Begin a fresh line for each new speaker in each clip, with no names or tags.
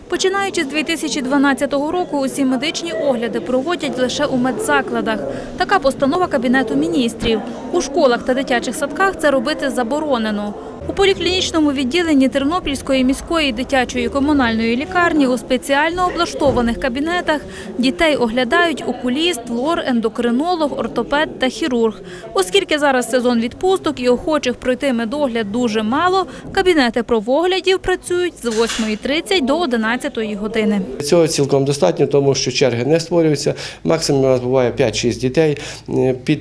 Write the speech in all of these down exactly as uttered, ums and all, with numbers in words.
Починаючи з дві тисячі дванадцятого року, усі медичні огляди проводять лише у медзакладах. Така постанова Кабінету міністрів. У школах та дитячих садках це робити заборонено. У поліклінічному відділенні Тернопільської міської дитячої комунальної лікарні у спеціально облаштованих кабінетах дітей оглядають окуліст, лор, ендокринолог, ортопед та хірург. Оскільки зараз сезон відпусток і охочих пройти медогляд дуже мало, кабінети правоглядів працюють з восьмої тридцять до одинадцятої години.
Цього цілком достатньо, тому що черги не створюються. Максимум у нас буває п'ять-шість дітей, під,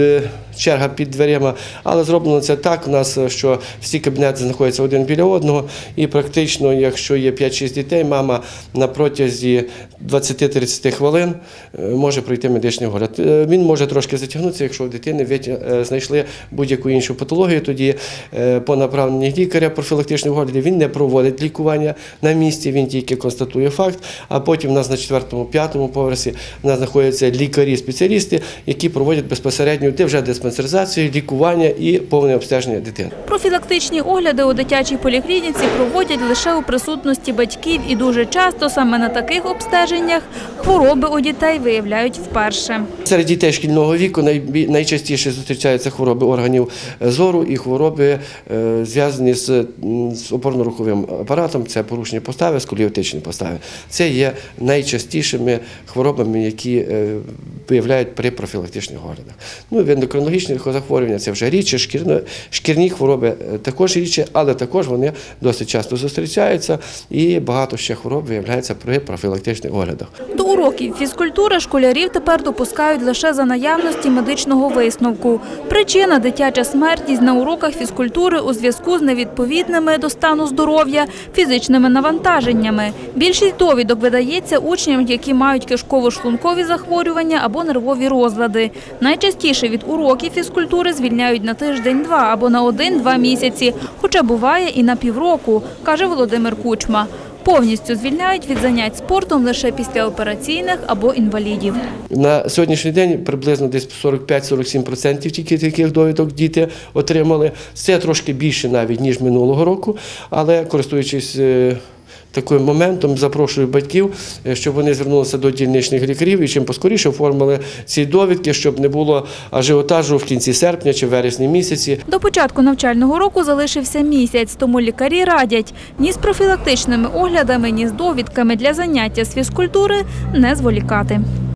черга під дверима, але зроблено це так у нас, що всі кабінети знаходяться один біля одного і практично, якщо є п'ять-шість дітей, мама на протязі двадцяти-тридцяти хвилин може пройти медичний огляд. Він може трошки затягнутися, якщо в дитини знайшли будь-яку іншу патологію, тоді по направленню лікаря профілактичних оглядів він не проводить лікування на місці, він тільки констатує факт, а потім у нас на четвертому-п'ятому поверсі у нас знаходяться лікарі-спеціалісти, які проводять безпосередньо вже диспансеризацію, лікування і повне обстеження дитини.
Профілактичні огляди у дитячій поліклініці проводять лише у присутності батьків і дуже часто саме на таких обстеженнях хвороби у дітей виявляють вперше.
Серед дітей шкільного віку найчастіше зустрічаються хвороби органів зору і хвороби, зв'язані з опорно-руховим апаратом, це порушення постави, сколіотичні постави. Це є найчастішими хворобами, які виявляють при профілактичних оглядах. Ну, ендокринологічні захворювання – це вже рідше, шкірні хвороби також рідше, але також вони досить часто зустрічаються і багато ще хвороб виявляється при профілактичних оглядах.
До уроків фізкультури школярів тепер допускають лише за наявності медичного висновку. Причина – дитяча смертність на уроках фізкультури у зв'язку з невідповідними до стану здоров'я фізичними навантаженнями. Більшість довідок видається учням, які мають кишково-шлункові захворювання або нервові розлади. Найчастіше від уроків фізкультури звільняють на тиждень-два або на один-два місяці, хоча буває і на півроку, каже Володимир Кучма. Повністю звільняють від занять спортом лише після операційних або інвалідів.
На сьогоднішній день приблизно десь сорок п'ять - сорок сім відсотків тільки таких довідок діти отримали. Це трошки більше навіть, ніж минулого року, але користуючись таким моментом, запрошую батьків, щоб вони звернулися до дільничних лікарів і чим поскоріше оформили ці довідки, щоб не було ажіотажу в кінці серпня чи вересні місяці.
До початку навчального року залишився місяць, тому лікарі радять ні з профілактичними оглядами, ні з довідками для заняття з фізкультури не зволікати.